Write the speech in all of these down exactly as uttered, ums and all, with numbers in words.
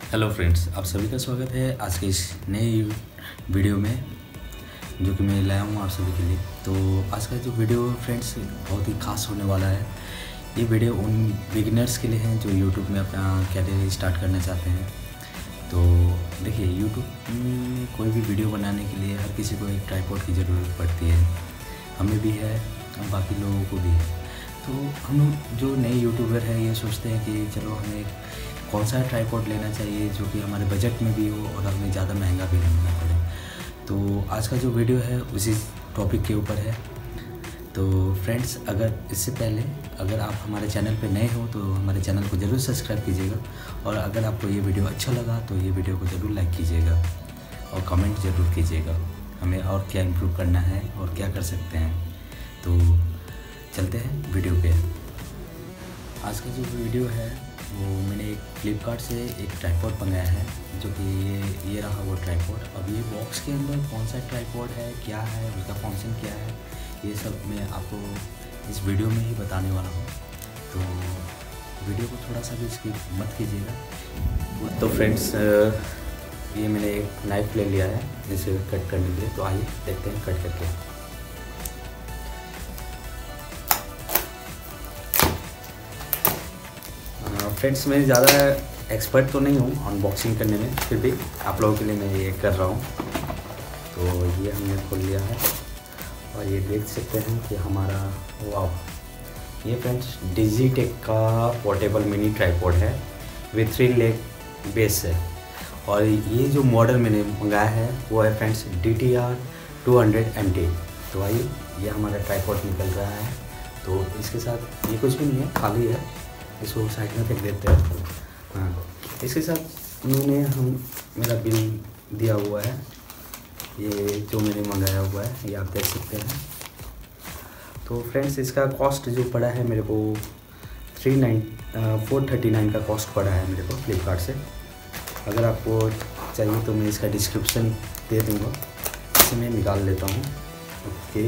Hello friends, आप सभी का स्वागत है आज के इस नए वीडियो में जो कि मैं लाया हूँ आप सभी के लिए। तो आज का जो वीडियो फ्रेंड्स बहुत ही खास होने वाला है। ये वीडियो उन बिगिनर्स के लिए है जो यूट्यूब में अपना कैरियर स्टार्ट करना चाहते हैं। तो देखिए, यूट्यूब में कोई भी वीडियो बनाने के लिए हर किसी को एक ट्राइपॉड की ज़रूरत पड़ती है। हमें भी है और बाकी लोगों को भी है। तो हम जो नए यूट्यूबर है ये सोचते हैं कि चलो हमें कौन सा ट्राइपॉड लेना चाहिए जो कि हमारे बजट में भी हो और हमें ज़्यादा महंगा भी नहीं ना पड़े। तो आज का जो वीडियो है उसी टॉपिक के ऊपर है। तो फ्रेंड्स, अगर इससे पहले अगर आप हमारे चैनल पे नए हो तो हमारे चैनल को ज़रूर सब्सक्राइब कीजिएगा, और अगर आपको ये वीडियो अच्छा लगा तो ये वीडियो को ज़रूर लाइक कीजिएगा और कमेंट ज़रूर कीजिएगा हमें और क्या इम्प्रूव करना है और क्या कर सकते हैं। तो चलते हैं वीडियो पे। आज का जो वीडियो है वो मैंने एक फ्लिपकार्ट से एक ट्राइपॉड मंगाया है, जो कि ये ये रहा वो ट्राइपॉड। अब ये बॉक्स के अंदर कौन सा ट्राइपॉड है, क्या है, उसका फंक्शन क्या है, ये सब मैं आपको इस वीडियो में ही बताने वाला हूँ। तो वीडियो को थोड़ा सा भी स्किप मत कीजिएगा। तो फ्रेंड्स, ये मैंने एक नाइफ़ ले लिया है इसे कट करने के लिए। तो आइए देखते हैं कट करके। फ्रेंड्स, मैं ज़्यादा एक्सपर्ट तो नहीं हूँ अनबॉक्सिंग करने में, फिर भी आप लोगों के लिए मैं ये कर रहा हूँ। तो ये हमने खोल लिया है और ये देख सकते हैं कि हमारा वाव, ये फ्रेंड्स डिजिटेक का पोर्टेबल मिनी ट्राइपॉड है विथ थ्री लेग बेस है। और ये जो मॉडल मैंने मंगाया है वो है friends D T R two hundred M T. तो आइए, ये हमारा ट्राइपॉड निकल रहा है। तो इसके साथ ये कुछ भी नहीं है, खाली है, इसको साइड में फेंक देते हैं। हाँ, इसके साथ उन्होंने हम मेरा बिल दिया हुआ है, ये जो मैंने मंगाया हुआ है, ये आप देख सकते हैं। तो फ्रेंड्स, इसका कॉस्ट जो पड़ा है मेरे को three nine four thirty nine का कॉस्ट पड़ा है मेरे को फ्लिपकार्ट से। अगर आपको चाहिए तो मैं इसका डिस्क्रिप्शन दे दूँगा, इसे मैं निकाल लेता हूँ। ओके,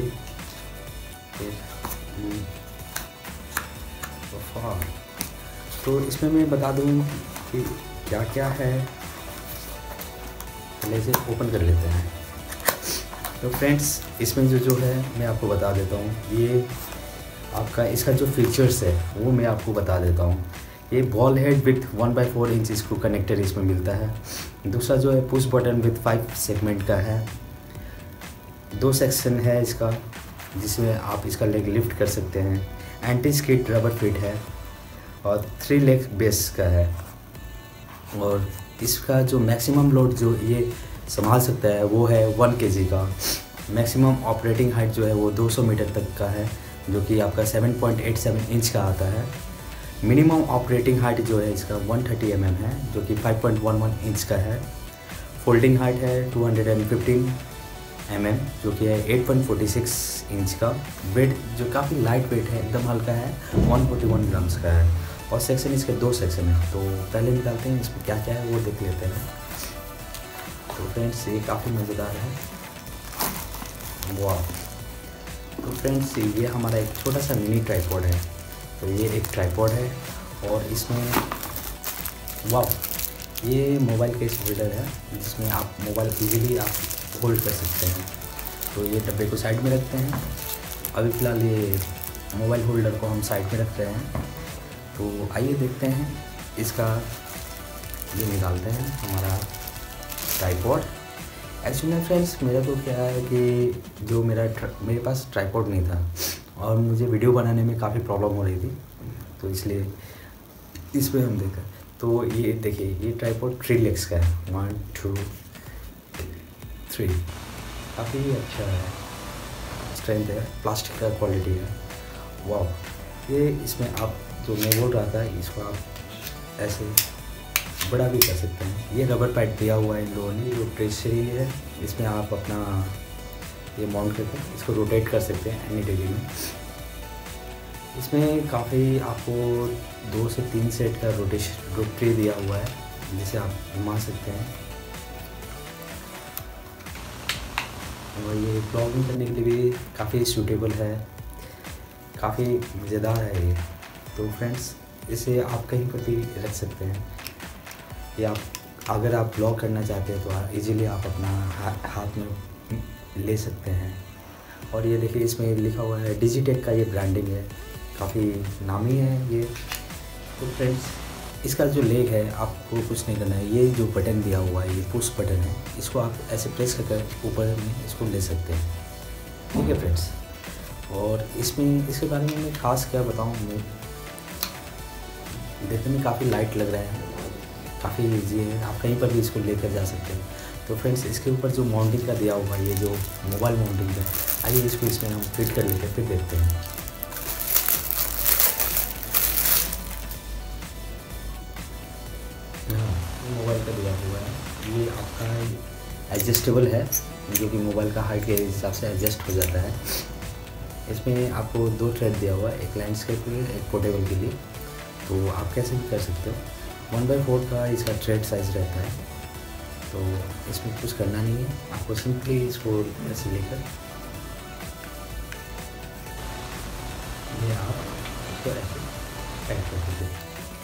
तो इसमें मैं बता दूँ कि क्या क्या है, पहले इसे ओपन कर लेते हैं। तो फ्रेंड्स, इसमें जो जो है मैं आपको बता देता हूँ। ये आपका इसका जो फीचर्स है वो मैं आपको बता देता हूँ। ये ball head with one by four inch इसको कनेक्टर इसमें मिलता है। दूसरा जो है push button with five segment का है। दो सेक्शन है इसका जिसमें आप इसका लेग लिफ्ट कर सकते हैं। एंटी स्किड रबर फिट है और थ्री लेग बेस का है। और इसका जो मैक्सिमम लोड जो ये संभाल सकता है वो है वन केजी का। मैक्सिमम ऑपरेटिंग हाइट जो है वो दो सौ मीटर तक का है, जो कि आपका seven point eight seven inch का आता है। मिनिमम ऑपरेटिंग हाइट जो है इसका वन थर्टी एम एम है, जो कि five point one one inch का है। फोल्डिंग हाइट है two hundred fifteen M M, जो कि है eight point four six inch का। वेट जो काफ़ी लाइट वेट है, एकदम हल्का है, वन फोर्टी वन ग्राम्स का है। और सेक्शन इसके दो सेक्शन है। तो पहले निकालते हैं इसमें क्या क्या है वो देख लेते हैं। तो फ्रेंड्स, ये काफ़ी मज़ेदार है। वाह, तो फ्रेंड्स ये हमारा एक छोटा सा मिनी ट्राइपॉड है। तो ये एक ट्राइपॉड है और इसमें वाह, ये मोबाइल केस होल्डर है जिसमें आप मोबाइल इजीली आप होल्ड कर सकते हैं। तो ये डब्बे को साइड में रखते हैं। अभी फ़िलहाल ये मोबाइल होल्डर को हम साइड में रख रहे हैं। तो आइए देखते हैं इसका, ये निकालते हैं हमारा ट्राइपॉड। एक्चुअली फ्रेंड्स, मेरा तो क्या है कि जो मेरा मेरे पास ट्राइपॉड नहीं था और मुझे वीडियो बनाने में काफ़ी प्रॉब्लम हो रही थी, तो इसलिए इस पर हम देखा। तो ये देखिए, ये ट्राइपॉड थ्री लेग्स का है, वन टू थ्री, काफ़ी अच्छा है, स्ट्रेंथ है, प्लास्टिक का क्वालिटी है। वाह, ये इसमें आप जो मैं बोल रहा था, इसको आप ऐसे बड़ा भी कर सकते हैं। ये रबर पैड दिया हुआ है इन लोगों ने, जो ट्रेसरी है, इसमें आप अपना ये माउंट करके इसको रोटेट कर सकते हैं एनी डिग्री में। इसमें काफ़ी आपको दो से तीन सेट का रोटेशन रोटरी दिया हुआ है, जिसे आप घुमा सकते हैं। और ये ब्लॉगिंग करने के लिए भी काफ़ी सूटेबल है, काफ़ी मज़ेदार है ये। तो फ्रेंड्स, इसे आप कहीं पर भी रख सकते हैं, या आप अगर आप ब्लॉग करना चाहते हैं तो इजीली आप अपना हा, हाथ में ले सकते हैं। और ये देखिए इसमें लिखा हुआ है डिजिटेक का, ये ब्रांडिंग है, काफ़ी नामी है ये। तो फ्रेंड्स इसका जो लेग है आपको कुछ नहीं करना है, ये जो बटन दिया हुआ है ये पुश बटन है, इसको आप ऐसे प्रेस करके ऊपर में इसको ले सकते हैं। ठीक है फ्रेंड्स, और इसमें इसके बारे में मैं खास क्या बताऊँ, मैं देखने में काफ़ी लाइट लग रहा है, काफ़ी ईजी है, आप कहीं पर भी इसको लेकर जा सकते हैं। तो फ्रेंड्स इसके ऊपर जो माउंटिंग का दिया हुआ है, ये जो मोबाइल माउंटिंग है, आइए इसको इसमें हम फिट कर लेते हैं, फिर देखते हैं। मोबाइल का दिया हुआ है, ये आपका एडजस्टेबल है, जो कि मोबाइल का हाइट के हिसाब से एडजस्ट हो जाता है। इसमें आपको दो थ्रेड दिया हुआ है, एक लैंडस्केप के लिए, एक पोर्टेबल के लिए। तो आप कैसे भी कर सकते हो। वन बाई फोर का इसका थ्रेड साइज़ रहता है, तो इसमें कुछ करना नहीं है, आपको सिंपली इसको ऐसे लेकर ये आप इसको ऐसे टाइट कर दीजिए,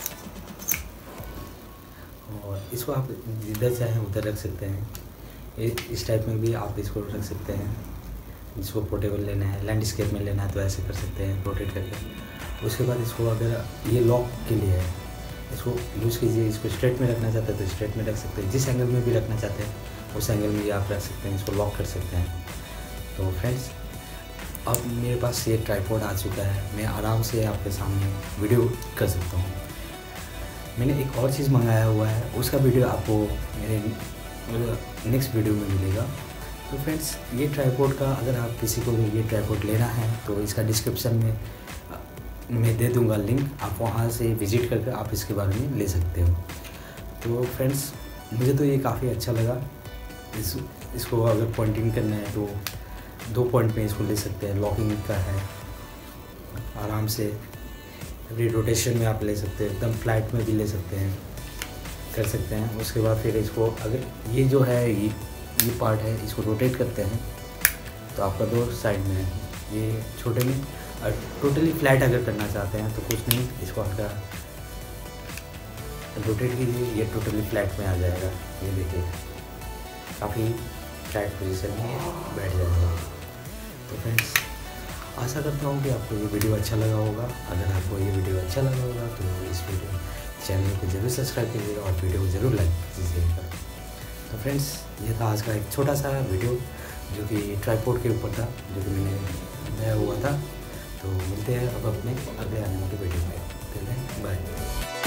और इसको आप जिधर चाहें उधर रख सकते हैं। इस टाइप में भी आप इसको रख सकते हैं, जिसको पोर्टेबल लेना है, लैंडस्केप में लेना है तो ऐसे कर सकते हैं रोटेट करके। उसके बाद इसको अगर ये लॉक के लिए है, इसको यूज़ कीजिए, इसको स्ट्रेट में रखना चाहते हैं तो स्ट्रेट में रख सकते हैं, जिस एंगल में भी रखना चाहते हैं उस एंगल में भी आप रख सकते हैं, इसको लॉक कर सकते हैं। तो फ्रेंड्स अब मेरे पास ये ट्राइपॉड आ चुका है, मैं आराम से आपके सामने वीडियो कर सकता हूँ। मैंने एक और चीज़ मंगाया हुआ है, उसका वीडियो आपको मेरे नेक्स्ट वीडियो में मिलेगा। तो फ्रेंड्स ये ट्राइपॉड का अगर आप किसी को ये ट्राइपॉड लेना है तो इसका डिस्क्रिप्शन में मैं दे दूंगा लिंक, आप वहाँ से विज़िट करके आप इसके बारे में ले सकते हो। तो फ्रेंड्स मुझे तो ये काफ़ी अच्छा लगा। इस इसको अगर पॉइंटिंग करना है तो दो पॉइंट में इसको ले सकते हैं, लॉकिंग का है, आराम से रोटेशन में आप ले सकते हैं, एकदम फ्लैट में भी ले सकते हैं, कर सकते हैं। उसके बाद फिर इसको अगर ये जो है ये ये पार्ट है, इसको रोटेट करते हैं तो आपका दो साइड में है, ये छोटे में। और टोटली फ्लैट अगर करना चाहते हैं तो कुछ नहीं, इसको आपका रोटेट कीजिए, ये टोटली फ्लैट में आ जाएगा। ये देखिए काफ़ी फ्लैट पोजीशन में बैठ जाएगा। तो फ्रेंड्स आशा करता हूँ कि आपको ये वीडियो अच्छा लगा होगा। अगर आपको ये वीडियो अच्छा लगा होगा तो इस वीडियो चैनल को ज़रूर सब्सक्राइब कीजिएगा और वीडियो को ज़रूर लाइक कीजिएगा। तो फ्रेंड्स ये था आज का एक छोटा सा वीडियो जो कि ट्राइपॉड के ऊपर था, जो कि मैंने बनाया हुआ था। तो मिलते हैं अब अपने अगले आने वाले वीडियो में। बाय।